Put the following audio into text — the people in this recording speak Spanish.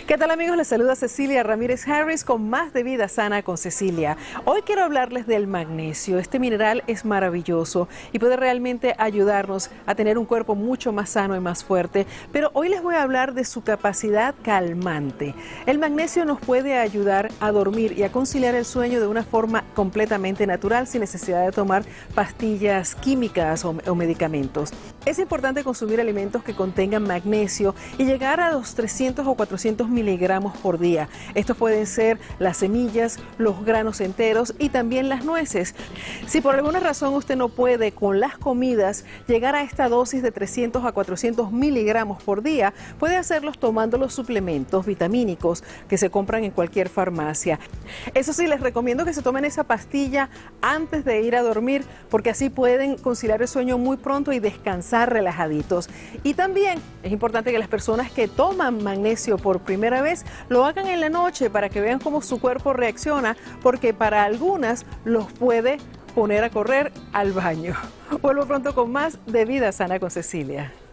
¿Qué tal, amigos? Les saluda Cecilia Ramírez Harris con más de Vida Sana con Cecilia. Hoy quiero hablarles del magnesio. Este mineral es maravilloso y puede realmente ayudarnos a tener un cuerpo mucho más sano y más fuerte, pero hoy les voy a hablar de su capacidad calmante. El magnesio nos puede ayudar a dormir y a conciliar el sueño de una forma completamente natural sin necesidad de tomar pastillas químicas o medicamentos. Es importante consumir alimentos que contengan magnesio y llegar a los 300 o 400 miligramos por día. Estos pueden ser las semillas, los granos enteros y también las nueces. Si por alguna razón usted no puede con las comidas llegar a esta dosis de 300 a 400 miligramos por día, puede hacerlos tomando los suplementos vitamínicos que se compran en cualquier farmacia. Eso sí, les recomiendo que se tomen esa pastilla antes de ir a dormir, porque así pueden conciliar el sueño muy pronto y descansar relajaditos. Y también es importante que las personas que toman magnesio por primera vez lo hagan en la noche para que vean cómo su cuerpo reacciona, porque para algunas los puede poner a correr al baño. Vuelvo pronto con más de Vida Sana con Cecilia.